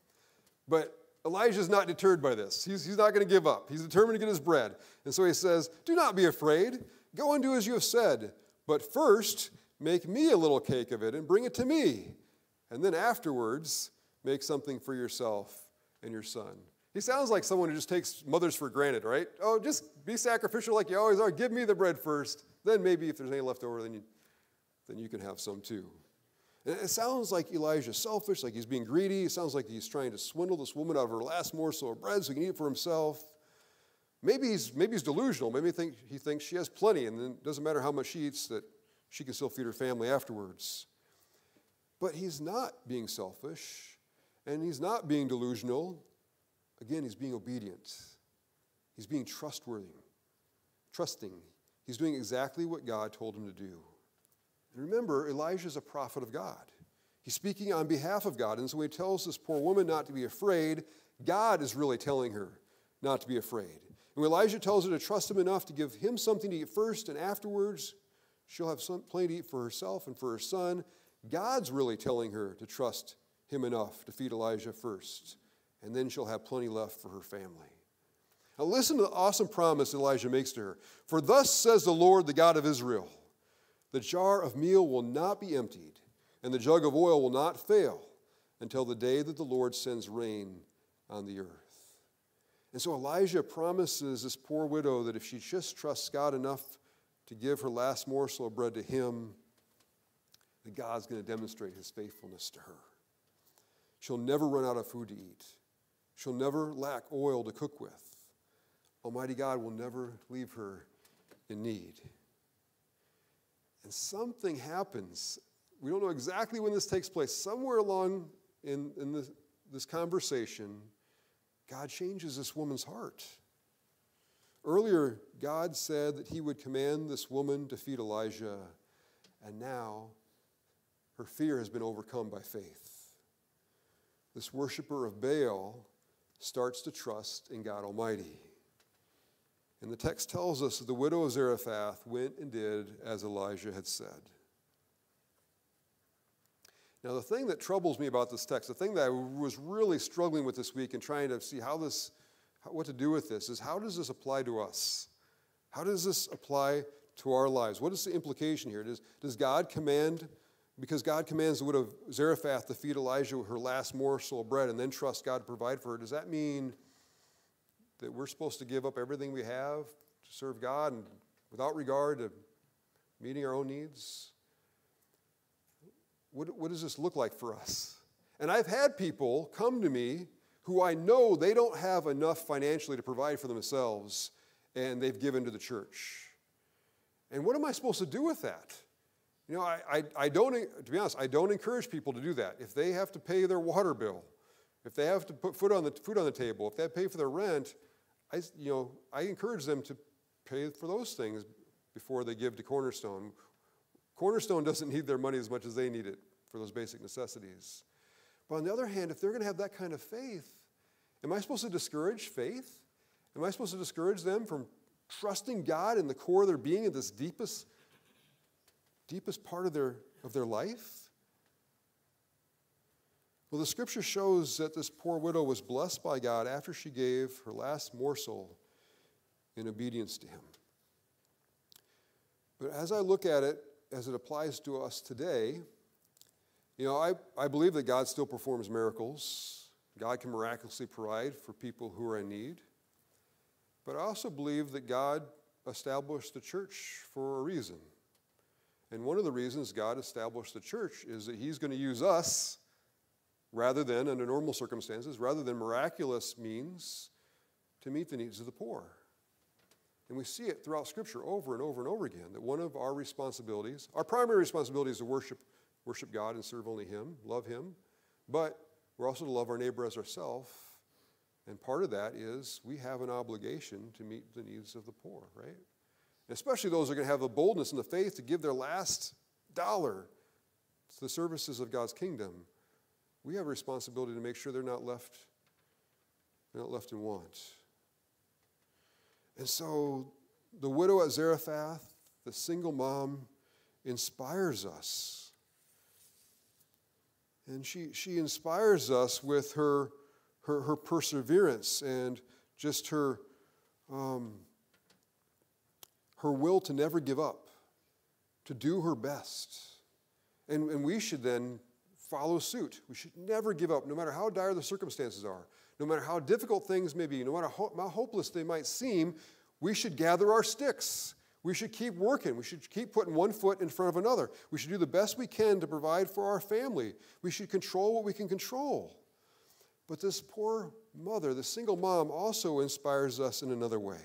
But Elijah's not deterred by this. He's, he's not going to give up. He's determined to get his bread. And so he says, do not be afraid. Go and do as you have said. But first, make me a little cake of it and bring it to me. And then afterwards, make something for yourself and your son. He sounds like someone who just takes mothers for granted, right? Oh, just be sacrificial like you always are. Give me the bread first. Then maybe if there's any left over, then you, then you can have some too. And it sounds like Elijah's selfish, like he's being greedy. It sounds like he's trying to swindle this woman out of her last morsel of bread so he can eat it for himself. Maybe he's, maybe he's delusional. Maybe he, think, he thinks she has plenty, and then it doesn't matter how much she eats, that she can still feed her family afterwards. But he's not being selfish, and he's not being delusional. Again, he's being obedient. He's being trustworthy, trusting. He's doing exactly what God told him to do. And remember, Elijah is a prophet of God. He's speaking on behalf of God, and so he tells this poor woman not to be afraid. God is really telling her not to be afraid. And when Elijah tells her to trust him enough to give him something to eat first, and afterwards she'll have some, plenty to eat for herself and for her son, God's really telling her to trust him enough to feed Elijah first, and then she'll have plenty left for her family. Now listen to the awesome promise Elijah makes to her. For thus says the Lord, the God of Israel, the jar of meal will not be emptied, and the jug of oil will not fail until the day that the Lord sends rain on the earth. And so Elijah promises this poor widow that if she just trusts God enough to give her last morsel of bread to him, that God's going to demonstrate his faithfulness to her. She'll never run out of food to eat. She'll never lack oil to cook with. Almighty God will never leave her in need. And something happens. We don't know exactly when this takes place. Somewhere along in, in this, this conversation, God changes this woman's heart. Earlier, God said that he would command this woman to feed Elijah, and now her fear has been overcome by faith. This worshiper of Baal starts to trust in God Almighty. And the text tells us that the widow of Zarephath went and did as Elijah had said. Now, the thing that troubles me about this text, the thing that I was really struggling with this week and trying to see how this, what to do with this, is how does this apply to us? How does this apply to our lives? What is the implication here? Does, does God command, because God commands the widow of Zarephath to feed Elijah with her last morsel of bread and then trust God to provide for her, does that mean that we're supposed to give up everything we have to serve God and without regard to meeting our own needs? What, what does this look like for us? And I've had people come to me who I know they don't have enough financially to provide for themselves, and they've given to the church. And what am I supposed to do with that? You know, I, I, I don't, to be honest, I don't encourage people to do that. If they have to pay their water bill, if they have to put food on the, food on the table, if they have to pay for their rent, I, you know, I encourage them to pay for those things before they give to Cornerstone. Cornerstone doesn't need their money as much as they need it for those basic necessities. But on the other hand, if they're going to have that kind of faith, am I supposed to discourage faith? Am I supposed to discourage them from trusting God in the core of their being, in this deepest, deepest part of their, of their life? Well, the scripture shows that this poor widow was blessed by God after she gave her last morsel in obedience to him. But as I look at it, as it applies to us today, you know, I, I believe that God still performs miracles. God can miraculously provide for people who are in need. But I also believe that God established the church for a reason. And one of the reasons God established the church is that he's going to use us rather than, under normal circumstances, rather than miraculous means, to meet the needs of the poor. And we see it throughout Scripture over and over and over again, that one of our responsibilities, our primary responsibility is to worship, worship God and serve only him, love him, but we're also to love our neighbor as ourselves, and part of that is we have an obligation to meet the needs of the poor, right? And especially those who are going to have the boldness and the faith to give their last dollar to the services of God's kingdom. We have a responsibility to make sure they're not left, they're not left in want. And so the widow at Zarephath, the single mom, inspires us. And she, she inspires us with her, her, her perseverance and just her, um, her will to never give up, to do her best. And, and we should then follow suit. We should never give up, no matter how dire the circumstances are, no matter how difficult things may be, no matter how, how hopeless they might seem. We should gather our sticks. We should keep working. We should keep putting one foot in front of another. We should do the best we can to provide for our family. We should control what we can control. But this poor mother, this single mom, also inspires us in another way.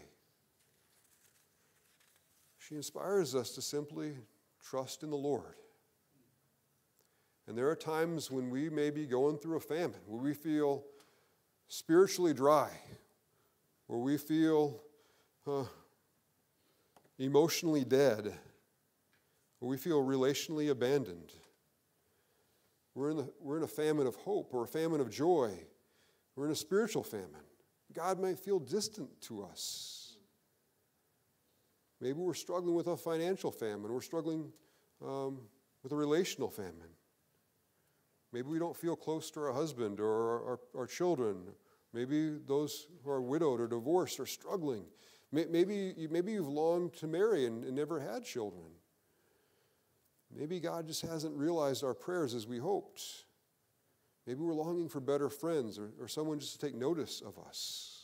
She inspires us to simply trust in the Lord. And there are times when we may be going through a famine, where we feel spiritually dry, where we feel uh, emotionally dead, where we feel relationally abandoned. We're in, the, we're in a famine of hope or a famine of joy. We're in a spiritual famine. God might feel distant to us. Maybe we're struggling with a financial famine. We're struggling um, with a relational famine. Maybe we don't feel close to our husband or our, our, our children. Maybe those who are widowed or divorced are struggling. Maybe, maybe you've longed to marry and, and never had children. Maybe God just hasn't realized our prayers as we hoped. Maybe we're longing for better friends or, or someone just to take notice of us.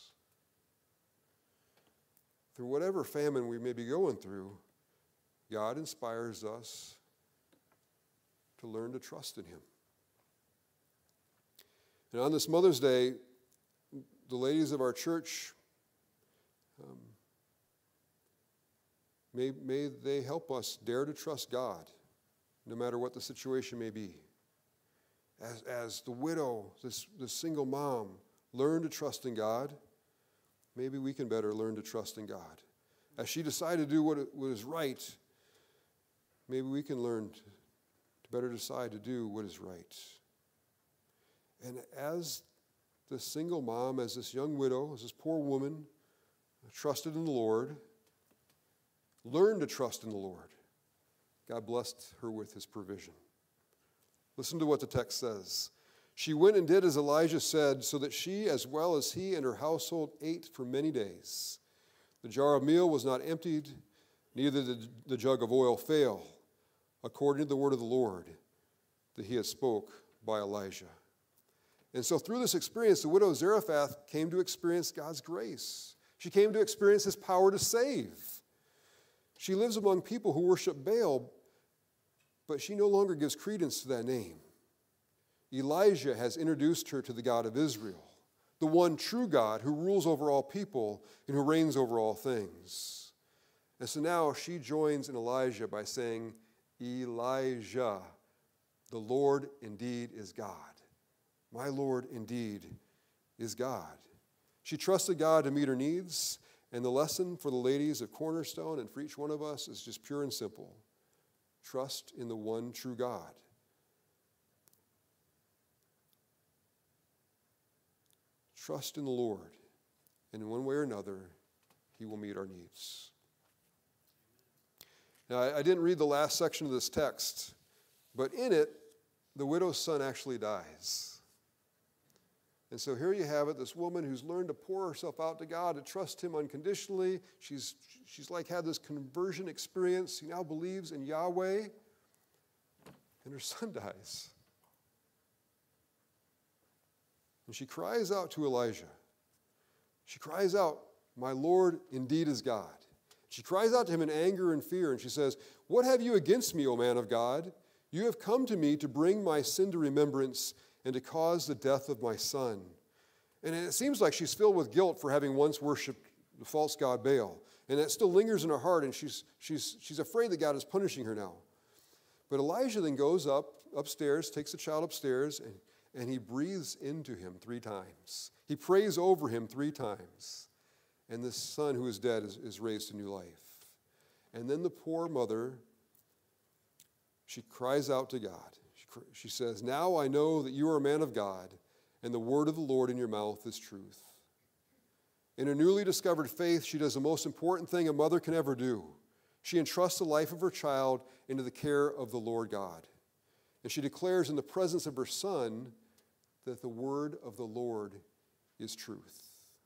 Through whatever famine we may be going through, God inspires us to learn to trust in him. And on this Mother's Day, the ladies of our church, um, may, may they help us dare to trust God, no matter what the situation may be. As, as the widow, this, this single mom, learned to trust in God, maybe we can better learn to trust in God. As she decided to do what, what is right, maybe we can learn to, to better decide to do what is right. And as this single mom, as this young widow, as this poor woman, trusted in the Lord, learned to trust in the Lord, God blessed her with his provision. Listen to what the text says. She went and did as Elijah said, so that she, as well as he and her household, ate for many days. The jar of meal was not emptied, neither did the jug of oil fail, according to the word of the Lord that he had spoke by Elijah. And so through this experience, the widow Zarephath came to experience God's grace. She came to experience his power to save. She lives among people who worship Baal, but she no longer gives credence to that name. Elijah has introduced her to the God of Israel, the one true God who rules over all people and who reigns over all things. And so now she joins in Elijah by saying, Elijah, the Lord indeed is God. My Lord indeed is God. She trusted God to meet her needs, and the lesson for the ladies of Cornerstone and for each one of us is just pure and simple. Trust in the one true God. Trust in the Lord, and in one way or another, he will meet our needs. Now, I, I didn't read the last section of this text, but in it, the widow's son actually dies. And so here you have it, this woman who's learned to pour herself out to God, to trust him unconditionally. She's, she's like had this conversion experience. She now believes in Yahweh, and her son dies. And she cries out to Elijah. She cries out, my Lord indeed is God. She cries out to him in anger and fear, and she says, what have you against me, O man of God? You have come to me to bring my sin to remembrance and to cause the death of my son. And it seems like she's filled with guilt for having once worshipped the false god Baal. And that still lingers in her heart, and she's, she's, she's afraid that God is punishing her now. But Elijah then goes up upstairs, takes the child upstairs, and, and he breathes into him three times. He prays over him three times. And this son who is dead is, is raised to new life. And then the poor mother, she cries out to God. She says, now I know that you are a man of God, and the word of the Lord in your mouth is truth. In her newly discovered faith, she does the most important thing a mother can ever do. She entrusts the life of her child into the care of the Lord God. And she declares in the presence of her son that the word of the Lord is truth.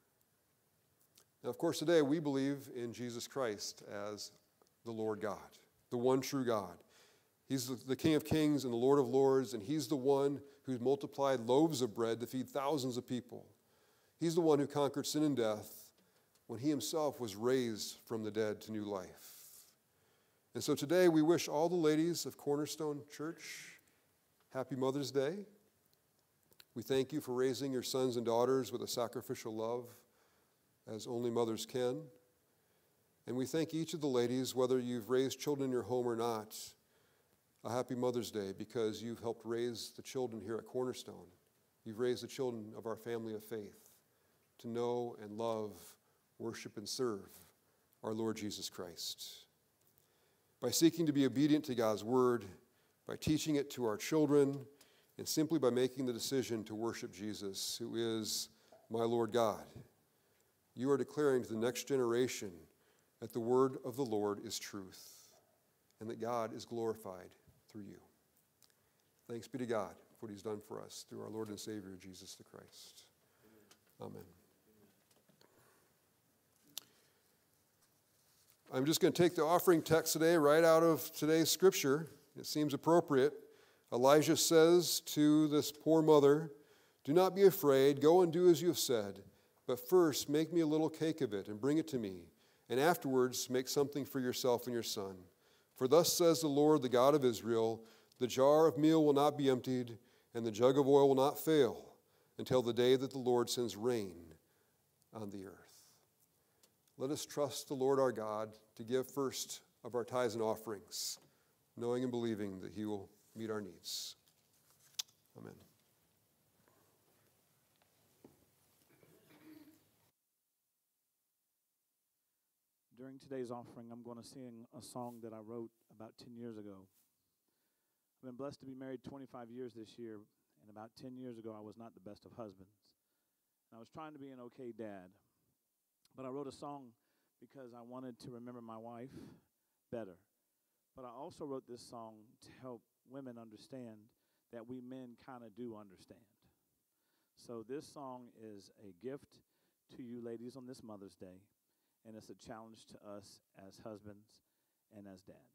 Now, of course, today we believe in Jesus Christ as the Lord God, the one true God. He's the King of Kings and the Lord of Lords, and he's the one who multiplied loaves of bread to feed thousands of people. He's the one who conquered sin and death when he himself was raised from the dead to new life. And so today we wish all the ladies of Cornerstone Church happy Mother's Day. We thank you for raising your sons and daughters with a sacrificial love as only mothers can. And we thank each of the ladies, whether you've raised children in your home or not, a happy Mother's Day, because you've helped raise the children here at Cornerstone. You've raised the children of our family of faith to know and love, worship, and serve our Lord Jesus Christ. By seeking to be obedient to God's word, by teaching it to our children, and simply by making the decision to worship Jesus, who is my Lord God, you are declaring to the next generation that the word of the Lord is truth and that God is glorified through you. Thanks be to God for what he's done for us through our Lord and Savior, Jesus the Christ. Amen. I'm just going to take the offering text today right out of today's scripture. It seems appropriate. Elijah says to this poor mother, do not be afraid. Go and do as you have said. But first, make me a little cake of it and bring it to me. And afterwards, make something for yourself and your son. For thus says the Lord, the God of Israel, the jar of meal will not be emptied, and the jug of oil will not fail, until the day that the Lord sends rain on the earth. Let us trust the Lord our God to give first of our tithes and offerings, knowing and believing that he will meet our needs. Amen. During today's offering, I'm going to sing a song that I wrote about ten years ago. I've been blessed to be married twenty-five years this year, and about ten years ago, I was not the best of husbands. And I was trying to be an okay dad, but I wrote a song because I wanted to remember my wife better. But I also wrote this song to help women understand that we men kind of do understand. So this song is a gift to you ladies on this Mother's Day. And it's a challenge to us as husbands and as dads.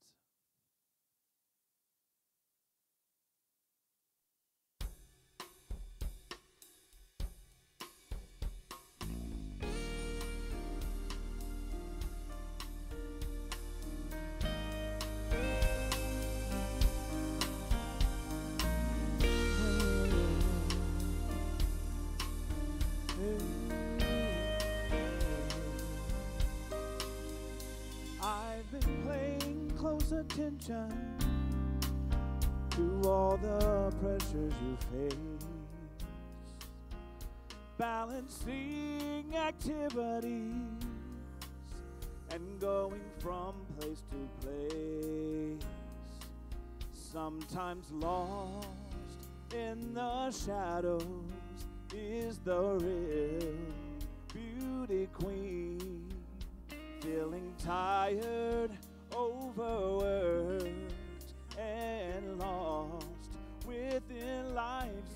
I've been paying close attention to all the pressures you face, balancing activities and going from place to place, sometimes lost in the shadows is the real beauty queen, feeling tired, overworked, and lost within life's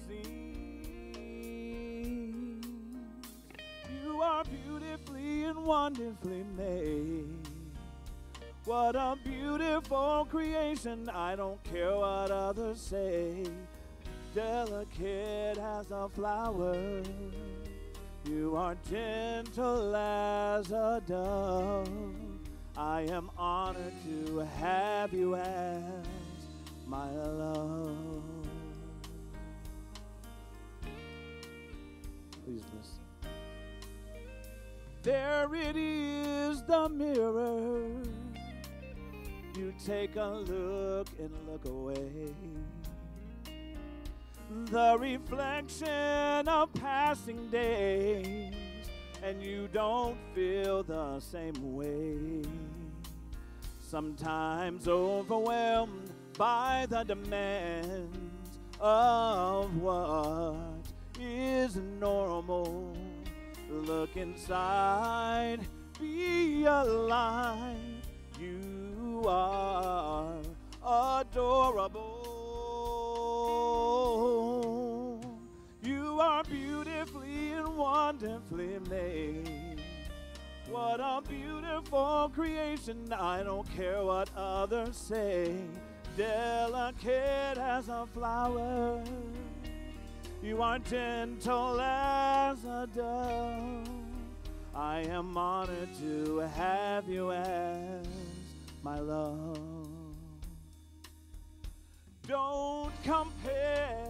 scene. You are beautifully and wonderfully made. What a beautiful creation, I don't care what others say. Delicate as a flower, you are gentle as a dove. I am honored to have you as my love. Please listen. There it is, the mirror. You take a look and look away. The reflection of passing days, and you don't feel the same way. Sometimes overwhelmed by the demands of what is normal. Look inside, be alive. You are adorable. You are beautifully and wonderfully made. What a beautiful creation, I don't care what others say. Delicate as a flower, you are gentle as a dove. I am honored to have you as my love. Don't compare.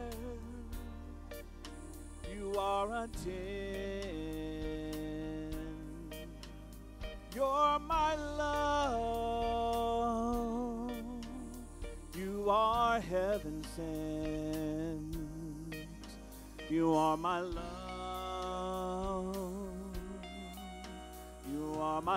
You are a ten. You're my love. You are heaven sent. You are my love. You are my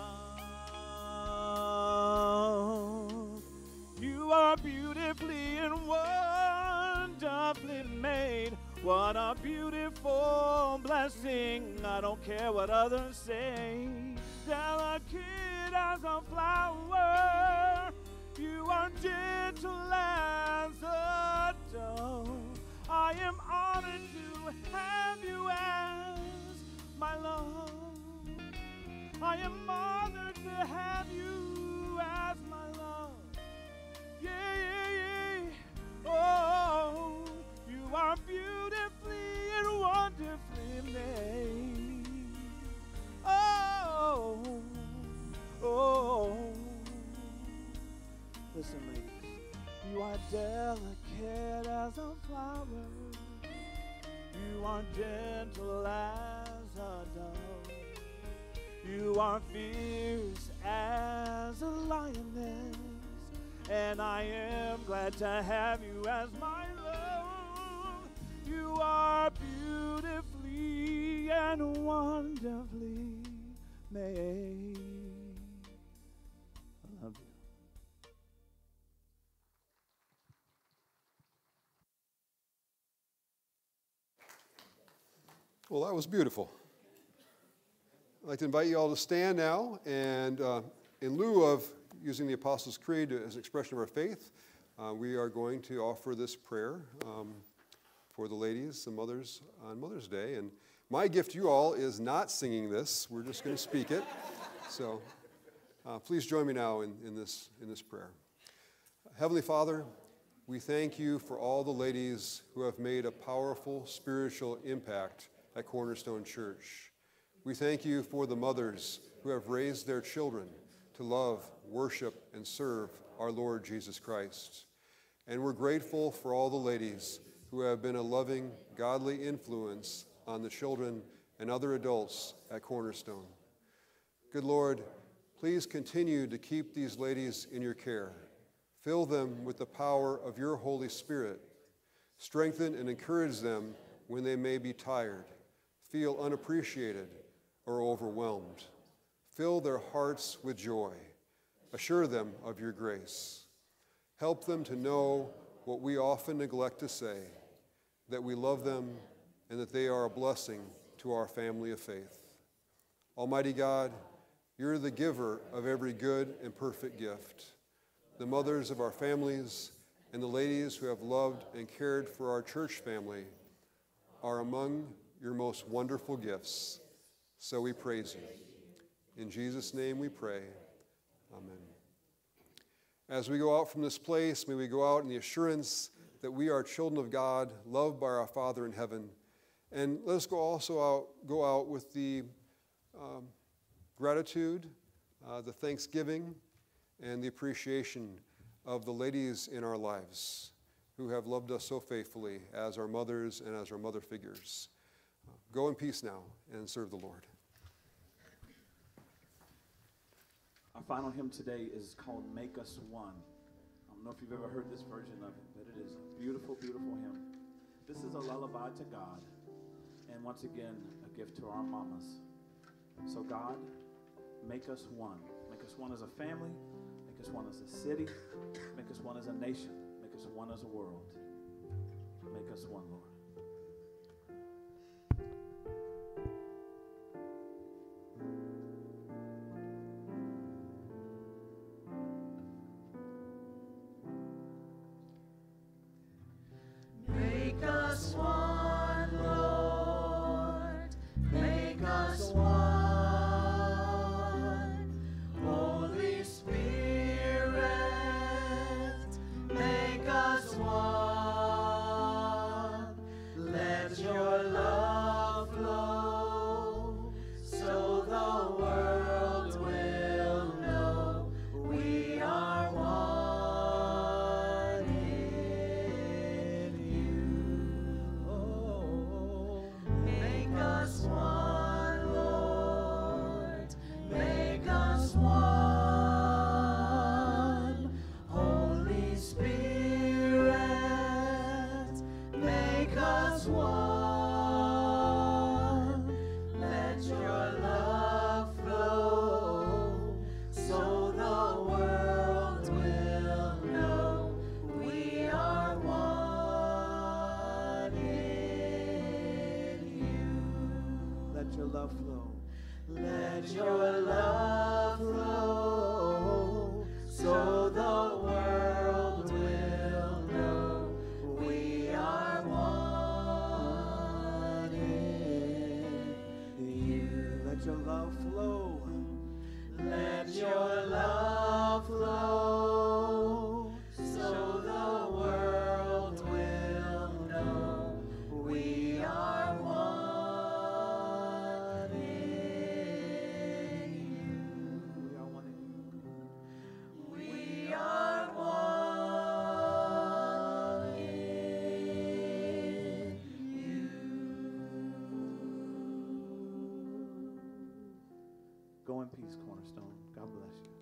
love. You are beautifully and wonderfully made. What a beautiful blessing. I don't care what others say. Delicate as a flower, you are gentle as a dove. I am honored to have you as my love. I am honored to have you as my love. Yeah, yeah, yeah. Oh, you are beautifully and wonderfully made. Oh, oh. Listen, ladies, you are delicate as a flower. You are gentle as a dove. You are fierce as a lioness, and I am glad to have you as my love. You are beautifully and wonderfully made. I love you. Well, that was beautiful. I'd like to invite you all to stand now, and uh, in lieu of using the Apostles' Creed as an expression of our faith, uh, we are going to offer this prayer um, for the ladies, the mothers, on Mother's Day. And my gift to you all is not singing this. We're just going to speak it. So Uh, please join me now in, in, this, in this prayer. Heavenly Father, we thank you for all the ladies who have made a powerful spiritual impact at Cornerstone Church. We thank you for the mothers who have raised their children to love, worship, and serve our Lord Jesus Christ. And we're grateful for all the ladies who have been a loving, godly influence on the children and other adults at Cornerstone. Good Lord, please continue to keep these ladies in your care. Fill them with the power of your Holy Spirit. Strengthen and encourage them when they may be tired, feel unappreciated, or overwhelmed. Fill their hearts with joy. Assure them of your grace. Help them to know what we often neglect to say, that we love them and that they are a blessing to our family of faith. Almighty God, you're the giver of every good and perfect gift. The mothers of our families and the ladies who have loved and cared for our church family are among your most wonderful gifts. So we praise you. In Jesus' name we pray. Amen. As we go out from this place, may we go out in the assurance that we are children of God, loved by our Father in heaven. And let us go also out, go out with the um, gratitude, uh, the thanksgiving, and the appreciation of the ladies in our lives who have loved us so faithfully as our mothers and as our mother figures. Uh, go in peace now and serve the Lord. Our final hymn today is called Make Us One. I don't know if you've ever heard this version of it, but it is a beautiful, beautiful hymn. This is a lullaby to God, and once again, a gift to our mamas. So God, make us one. Make us one as a family. Make us one as a city. Make us one as a nation. Make us one as a world. Make us one, Lord. Make us one, Lord. Make us one. Holy Spirit, make us one. Let your love flow so the world will know we are one in you. Oh, make us one, Lord. Make us one. Holy Spirit, make us one. Let your love flow so the world will know we are one in you. Let your love flow. Let your love flow so the world will know we are one in you. Let your love flow. Let your love flow so the world will know we are one in you. We are one in you. We are one in you. Go in peace, Cornerstone. God bless you.